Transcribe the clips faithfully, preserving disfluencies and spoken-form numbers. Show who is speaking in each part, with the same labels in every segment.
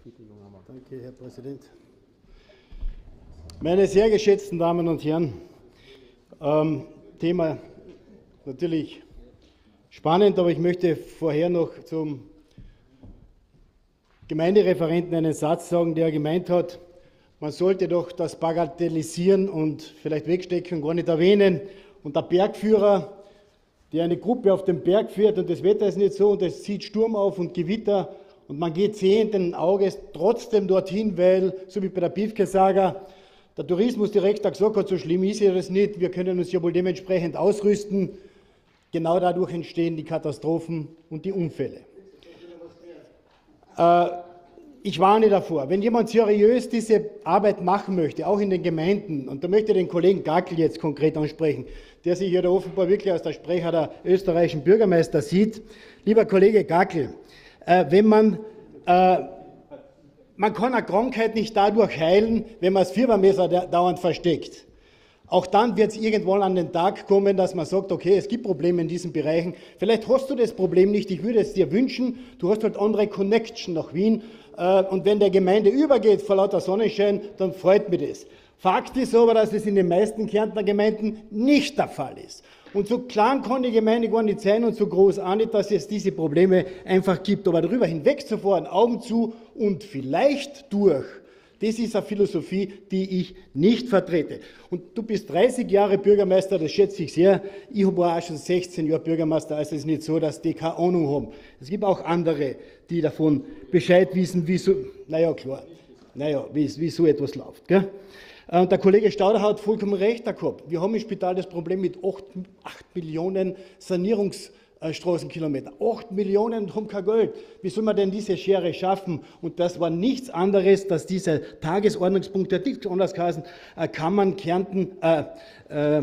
Speaker 1: Danke, Herr Präsident. Meine sehr geschätzten Damen und Herren, ähm, Thema natürlich spannend, aber ich möchte vorher noch zum Gemeindereferenten einen Satz sagen, der gemeint hat, man sollte doch das bagatellisieren und vielleicht wegstecken und gar nicht erwähnen. Und der Bergführer, der eine Gruppe auf den Berg führt und das Wetter ist nicht so und es zieht Sturm auf und Gewitter und man geht sehenden Auges trotzdem dorthin, weil, so wie bei der Piefke-Saga, der Tourismusdirektor gesagt hat, so schlimm ist ja das nicht, wir können uns ja wohl dementsprechend ausrüsten. Genau dadurch entstehen die Katastrophen und die Unfälle. Äh, ich warne davor, wenn jemand seriös diese Arbeit machen möchte, auch in den Gemeinden, und da möchte ich den Kollegen Gackel jetzt konkret ansprechen, der sich hier offenbar wirklich als der Sprecher der österreichischen Bürgermeister sieht. Lieber Kollege Gackel, äh, wenn man, äh, man kann eine Krankheit nicht dadurch heilen, wenn man das Fiebermesser dauernd versteckt. Auch dann wird es irgendwann an den Tag kommen, dass man sagt, okay, es gibt Probleme in diesen Bereichen. Vielleicht hast du das Problem nicht, ich würde es dir wünschen, du hast halt andere Connection nach Wien. Äh, und wenn der Gemeinde übergeht vor lauter Sonnenschein, dann freut mich das. Fakt ist aber, dass es in den meisten Kärntner Gemeinden nicht der Fall ist. Und so klein kann die Gemeinde gar nicht sein und so groß auch nicht, dass es diese Probleme einfach gibt. Aber darüber hinwegzufahren, Augen zu und vielleicht durch, das ist eine Philosophie, die ich nicht vertrete. Und du bist dreißig Jahre Bürgermeister, das schätze ich sehr. Ich war auch schon sechzehn Jahre Bürgermeister, also es ist nicht so, dass die keine Ahnung haben. Es gibt auch andere, die davon Bescheid wissen, wie so, naja, klar, naja, wie, wie so etwas läuft. Gell? Und der Kollege Stauder hat vollkommen recht gehabt. Wir haben im Spital das Problem mit acht Millionen Sanierungsstraßenkilometern. acht Millionen und haben kein Geld. Wie soll man denn diese Schere schaffen? Und das war nichts anderes, dass dieser Tagesordnungspunkt, der dick anders geheißen, Kammern, Kärnten, äh, äh,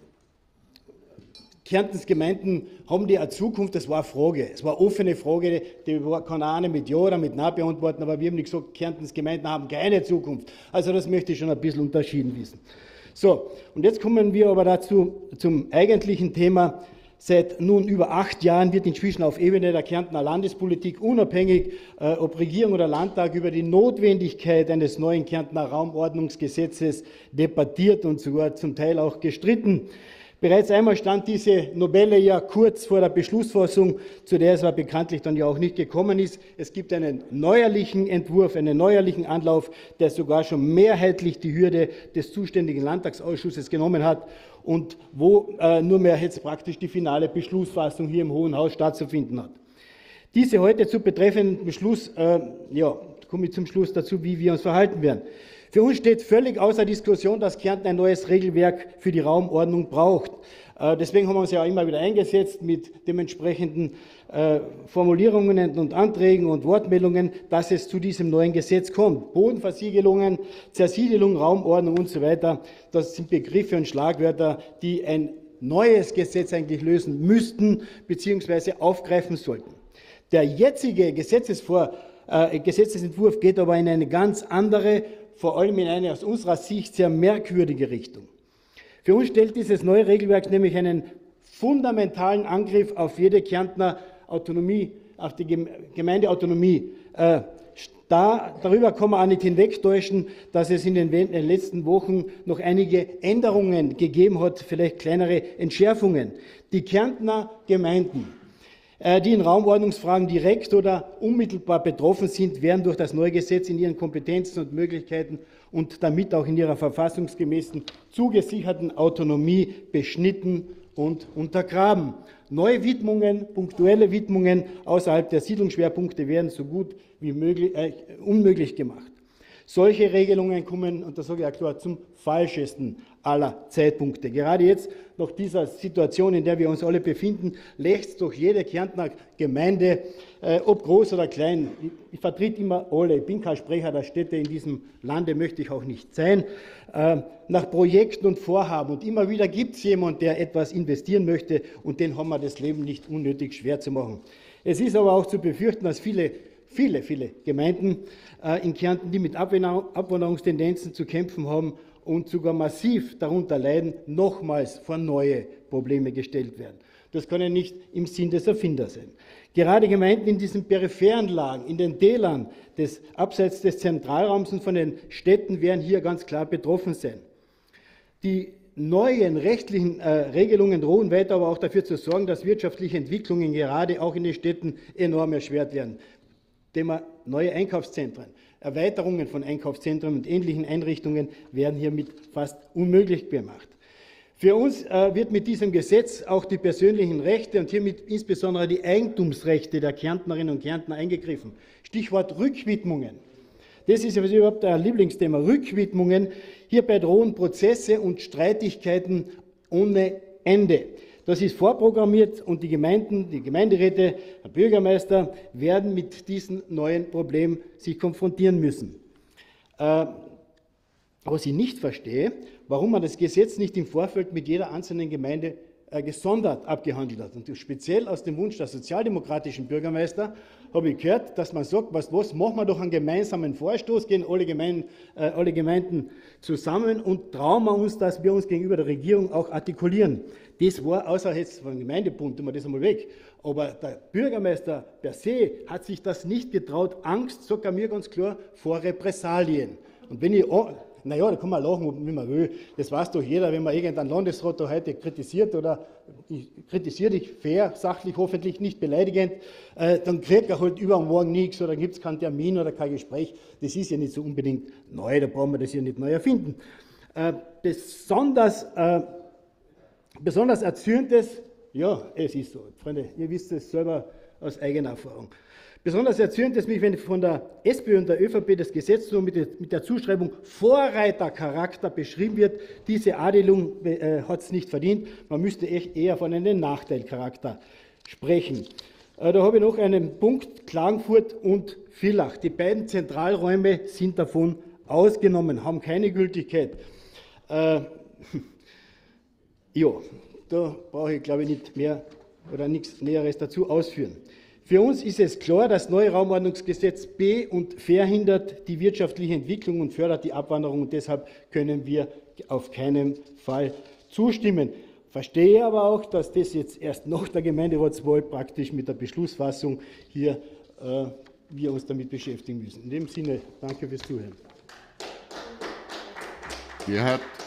Speaker 1: Kärntens Gemeinden haben die eine Zukunft, das war eine Frage. Es war eine offene Frage, die kann einer mit Ja oder mit Nein beantworten, aber wir haben nicht gesagt, Kärntens Gemeinden haben keine Zukunft. Also das möchte ich schon ein bisschen unterschieden wissen. So, und jetzt kommen wir aber dazu zum eigentlichen Thema. Seit nun über acht Jahren wird inzwischen auf Ebene der Kärntner Landespolitik unabhängig, äh, ob Regierung oder Landtag, über die Notwendigkeit eines neuen Kärntner Raumordnungsgesetzes debattiert und sogar zum Teil auch gestritten. Bereits einmal stand diese Novelle ja kurz vor der Beschlussfassung, zu der es aber bekanntlich dann ja auch nicht gekommen ist. Es gibt einen neuerlichen Entwurf, einen neuerlichen Anlauf, der sogar schon mehrheitlich die Hürde des zuständigen Landtagsausschusses genommen hat und wo äh, nur mehr jetzt praktisch die finale Beschlussfassung hier im Hohen Haus stattzufinden hat. Diese heute zu betreffenden Beschluss, äh, ja, komme ich zum Schluss dazu, wie wir uns verhalten werden. Für uns steht völlig außer Diskussion, dass Kärnten ein neues Regelwerk für die Raumordnung braucht. Deswegen haben wir uns ja auch immer wieder eingesetzt mit dementsprechenden Formulierungen und Anträgen und Wortmeldungen, dass es zu diesem neuen Gesetz kommt. Bodenversiegelungen, Zersiedelung, Raumordnung und so weiter, das sind Begriffe und Schlagwörter, die ein neues Gesetz eigentlich lösen müssten bzw. aufgreifen sollten. Der jetzige Gesetzesvor, äh, Gesetzesentwurf geht aber in eine ganz andere, vor allem in eine aus unserer Sicht sehr merkwürdige Richtung. Für uns stellt dieses neue Regelwerk nämlich einen fundamentalen Angriff auf jede Kärntner Autonomie, auf die Gemeindeautonomie äh, dar. Darüber kann man auch nicht hinwegtäuschen, dass es in den, in den letzten Wochen noch einige Änderungen gegeben hat, vielleicht kleinere Entschärfungen. Die Kärntner Gemeinden, die in Raumordnungsfragen direkt oder unmittelbar betroffen sind, werden durch das neue Gesetz in ihren Kompetenzen und Möglichkeiten und damit auch in ihrer verfassungsgemäßen zugesicherten Autonomie beschnitten und untergraben. Neue Widmungen, punktuelle Widmungen außerhalb der Siedlungsschwerpunkte werden so gut wie möglich, äh, unmöglich gemacht. Solche Regelungen kommen, und das sage ich auch klar, zum falschesten aller Zeitpunkte. Gerade jetzt, nach dieser Situation, in der wir uns alle befinden, lächzt doch jede Kärntner Gemeinde, äh, ob groß oder klein. Ich, ich vertrete immer alle, ich bin kein Sprecher der Städte in diesem Lande, möchte ich auch nicht sein, äh, nach Projekten und Vorhaben. Und immer wieder gibt es jemanden, der etwas investieren möchte, und den haben wir das Leben nicht unnötig schwer zu machen. Es ist aber auch zu befürchten, dass viele Viele, viele Gemeinden äh, in Kärnten, die mit Abwanderungstendenzen zu kämpfen haben und sogar massiv darunter leiden, nochmals vor neue Probleme gestellt werden. Das kann ja nicht im Sinn des Erfinders sein. Gerade Gemeinden in diesen peripheren Lagen, in den Tälern, des, abseits des Zentralraums und von den Städten werden hier ganz klar betroffen sein. Die neuen rechtlichen äh, Regelungen drohen weiter aber auch dafür zu sorgen, dass wirtschaftliche Entwicklungen gerade auch in den Städten enorm erschwert werden. Thema neue Einkaufszentren, Erweiterungen von Einkaufszentren und ähnlichen Einrichtungen werden hiermit fast unmöglich gemacht. Für uns äh, wird mit diesem Gesetz auch die persönlichen Rechte und hiermit insbesondere die Eigentumsrechte der Kärntnerinnen und Kärntner eingegriffen. Stichwort Rückwidmungen. Das ist ja überhaupt ein Lieblingsthema. Rückwidmungen. Hierbei drohen Prozesse und Streitigkeiten ohne Ende. Das ist vorprogrammiert und die Gemeinden, die Gemeinderäte, der Bürgermeister werden mit diesem neuen Problem sich konfrontieren müssen. Äh, was ich nicht verstehe, warum man das Gesetz nicht im Vorfeld mit jeder einzelnen Gemeinde äh, gesondert abgehandelt hat. Und speziell aus dem Wunsch der sozialdemokratischen Bürgermeister habe ich gehört, dass man sagt, was, was machen wir doch einen gemeinsamen Vorstoß, gehen alle Gemeinden, äh, alle Gemeinden zusammen und trauen wir uns, dass wir uns gegenüber der Regierung auch artikulieren. Das war, außer jetzt vom Gemeindebund, tun wir das einmal weg. Aber der Bürgermeister per se hat sich das nicht getraut. Angst, sagt er mir ganz klar, vor Repressalien. Und wenn ich, oh, naja, da kann man lachen, wie man will. Das weiß doch jeder, wenn man irgendeinen Landesrat da heute kritisiert oder ich kritisiere dich fair, sachlich, hoffentlich nicht beleidigend, äh, dann kriegt er halt übermorgen nichts oder gibt es keinen Termin oder kein Gespräch. Das ist ja nicht so unbedingt neu, da brauchen wir das ja nicht neu erfinden. Äh, besonders, äh, besonders erzürnt es, ja, es ist so, Freunde, ihr wisst es selber aus eigener Erfahrung. Besonders erzürnt es mich, wenn von der SPÖ und der ÖVP das Gesetz nur mit der Zuschreibung Vorreitercharakter beschrieben wird. Diese Adelung äh, hat es nicht verdient. Man müsste echt eher von einem Nachteilcharakter sprechen. Äh, da habe ich noch einen Punkt, Klagenfurt und Villach. Die beiden Zentralräume sind davon ausgenommen, haben keine Gültigkeit. Äh, ja, da brauche ich, glaube ich, nicht mehr oder nichts Näheres dazu ausführen. Für uns ist es klar, das neue Raumordnungsgesetz be- und verhindert die wirtschaftliche Entwicklung und fördert die Abwanderung. Und deshalb können wir auf keinen Fall zustimmen. Verstehe aber auch, dass das jetzt erst nach der Gemeinderatswahl praktisch mit der Beschlussfassung hier äh, wir uns damit beschäftigen müssen. In dem Sinne, danke fürs Zuhören.
Speaker 2: Gerhard.